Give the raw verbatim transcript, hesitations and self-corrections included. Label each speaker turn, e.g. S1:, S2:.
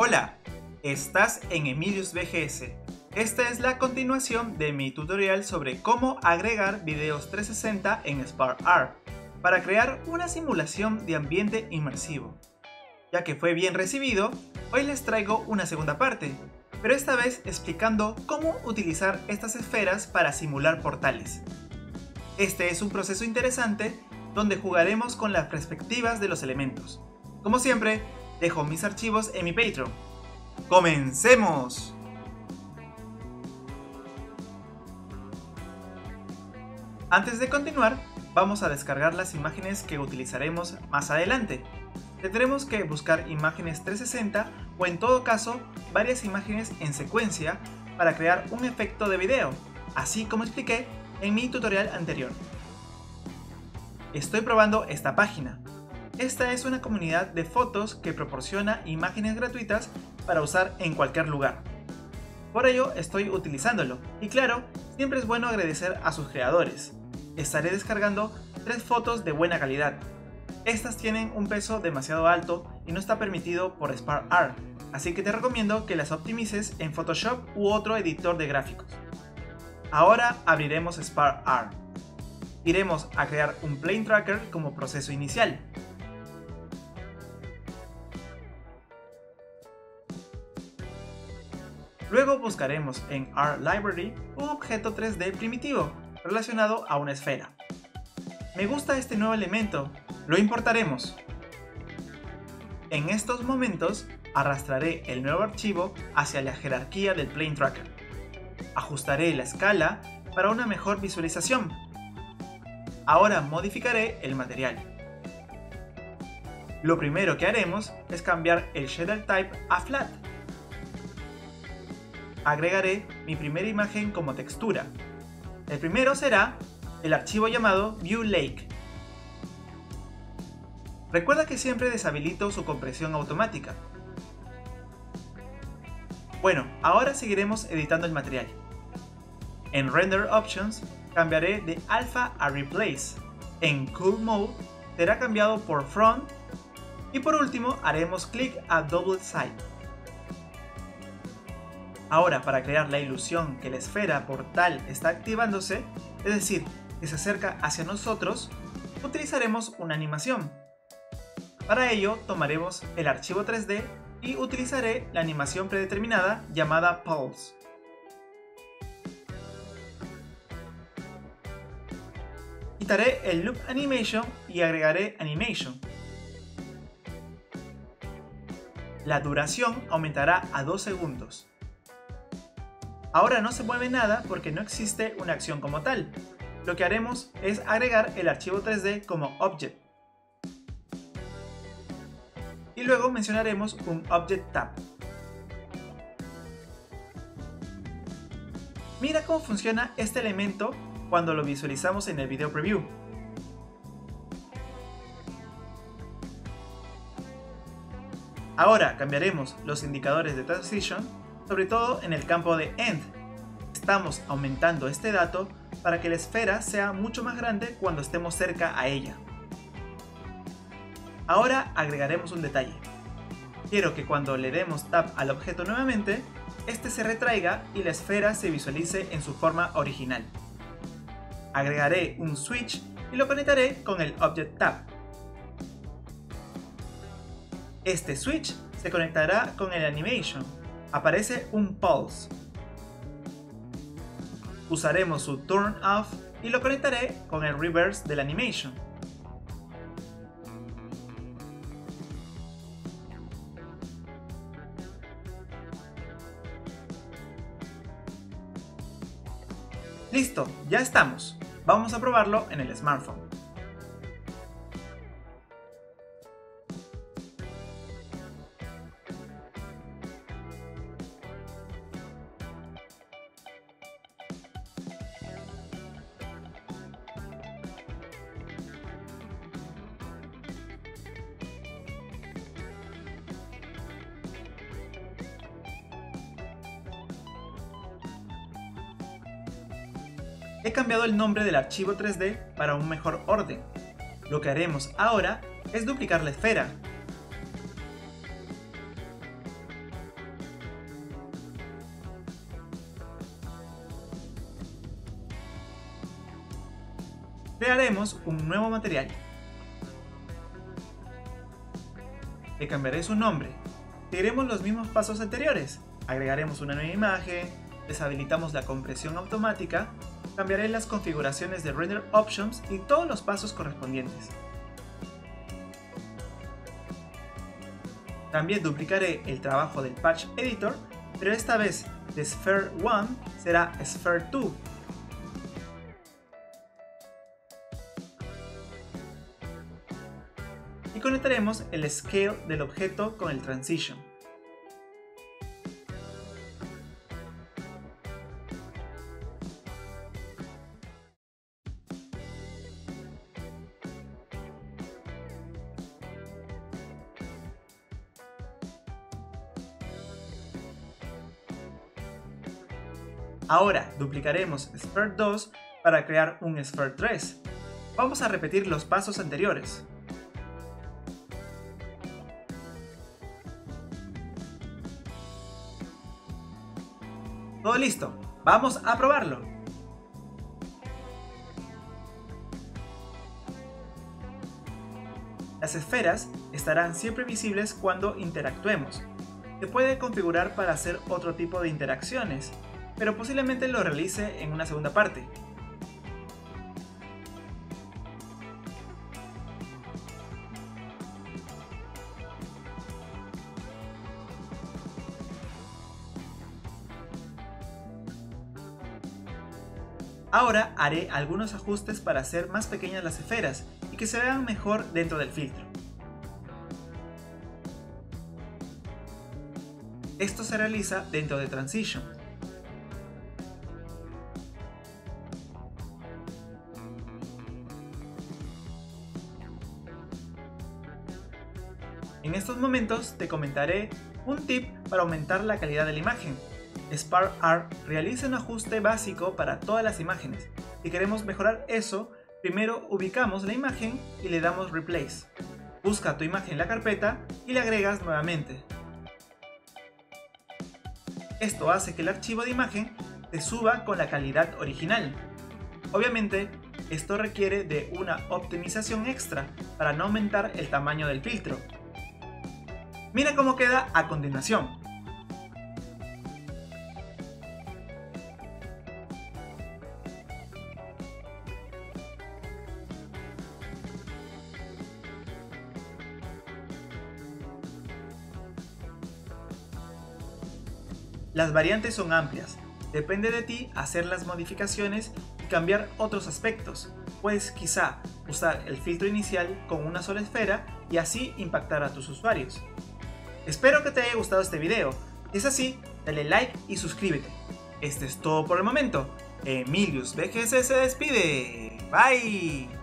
S1: Hola, estás en Emilius V G S. Esta es la continuación de mi tutorial sobre cómo agregar videos trescientos sesenta en SparkR para crear una simulación de ambiente inmersivo. Ya que fue bien recibido, hoy les traigo una segunda parte, pero esta vez explicando cómo utilizar estas esferas para simular portales. Este es un proceso interesante donde jugaremos con las perspectivas de los elementos. Como siempre, dejo mis archivos en mi Patreon. ¡Comencemos! Antes de continuar, vamos a descargar las imágenes que utilizaremos más adelante. Tendremos que buscar imágenes trescientos sesenta o en todo caso varias imágenes en secuencia para crear un efecto de video, así como expliqué en mi tutorial anterior. Estoy probando esta página. Esta es una comunidad de fotos que proporciona imágenes gratuitas para usar en cualquier lugar. Por ello estoy utilizándolo, y claro, siempre es bueno agradecer a sus creadores. Estaré descargando tres fotos de buena calidad. Estas tienen un peso demasiado alto y no está permitido por SparkR, así que te recomiendo que las optimices en Photoshop u otro editor de gráficos. Ahora abriremos SparkR. Iremos a crear un Plane Tracker como proceso inicial. Luego buscaremos en R-Library un objeto tres D primitivo relacionado a una esfera. Me gusta este nuevo elemento, lo importaremos. En estos momentos arrastraré el nuevo archivo hacia la jerarquía del Plane Tracker. Ajustaré la escala para una mejor visualización. Ahora modificaré el material. Lo primero que haremos es cambiar el Shader Type a Flat. Agregaré mi primera imagen como textura. El primero será el archivo llamado View Lake. Recuerda que siempre deshabilito su compresión automática. Bueno, ahora seguiremos editando el material. En Render Options cambiaré de Alpha a Replace. En Cool Mode será cambiado por Front. Y por último haremos clic a Double Side. Ahora, para crear la ilusión que la esfera portal está activándose, es decir, que se acerca hacia nosotros, utilizaremos una animación. Para ello tomaremos el archivo tres D y utilizaré la animación predeterminada llamada Pulse. Quitaré el Loop Animation y agregaré Animation. La duración aumentará a dos segundos. Ahora no se mueve nada porque no existe una acción como tal. Lo que haremos es agregar el archivo tres D como Object. Y luego mencionaremos un Object Tab. Mira cómo funciona este elemento cuando lo visualizamos en el video preview. Ahora cambiaremos los indicadores de Transition, sobre todo en el campo de End. Estamos aumentando este dato para que la esfera sea mucho más grande cuando estemos cerca a ella. Ahora agregaremos un detalle. Quiero que cuando le demos tap al objeto nuevamente, este se retraiga y la esfera se visualice en su forma original. Agregaré un switch y lo conectaré con el Object Tab. Este switch se conectará con el Animation. Aparece un Pulse. Usaremos su Turn Off y lo conectaré con el Reverse del Animation. Listo, ya estamos. Vamos a probarlo en el smartphone. He cambiado el nombre del archivo tres D para un mejor orden. Lo que haremos ahora es duplicar la esfera. Crearemos un nuevo material. Le cambiaré su nombre. Seguiremos los mismos pasos anteriores. Agregaremos una nueva imagen, deshabilitamos la compresión automática, cambiaré las configuraciones de Render Options y todos los pasos correspondientes. También duplicaré el trabajo del Patch Editor, pero esta vez de Sphere uno será Sphere dos. Y conectaremos el Scale del objeto con el Transition. Ahora duplicaremos Sphere dos para crear un Sphere tres. Vamos a repetir los pasos anteriores. Todo listo, vamos a probarlo. Las esferas estarán siempre visibles cuando interactuemos. Se puede configurar para hacer otro tipo de interacciones, pero posiblemente lo realice en una segunda parte. Ahora haré algunos ajustes para hacer más pequeñas las esferas y que se vean mejor dentro del filtro. Esto se realiza dentro de Transition. En estos momentos te comentaré un tip para aumentar la calidad de la imagen. SparkArt realiza un ajuste básico para todas las imágenes. Si queremos mejorar eso, primero ubicamos la imagen y le damos Replace. Busca tu imagen en la carpeta y le agregas nuevamente. Esto hace que el archivo de imagen se suba con la calidad original. Obviamente, esto requiere de una optimización extra para no aumentar el tamaño del filtro. Mira cómo queda a continuación. Las variantes son amplias, depende de ti hacer las modificaciones y cambiar otros aspectos. Puedes quizá usar el filtro inicial con una sola esfera y así impactar a tus usuarios. Espero que te haya gustado este video, si es así, dale like y suscríbete. Este es todo por el momento, Emilius V G S se despide, bye.